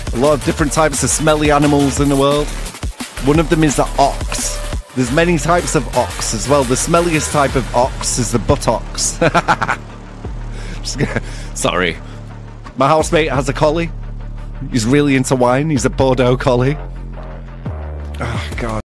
A lot of different types of smelly animals in the world. One of them is the ox. There's many types of ox as well. The smelliest type of ox is the buttocks. Sorry. My housemate has a collie. He's really into wine. He's a Bordeaux collie.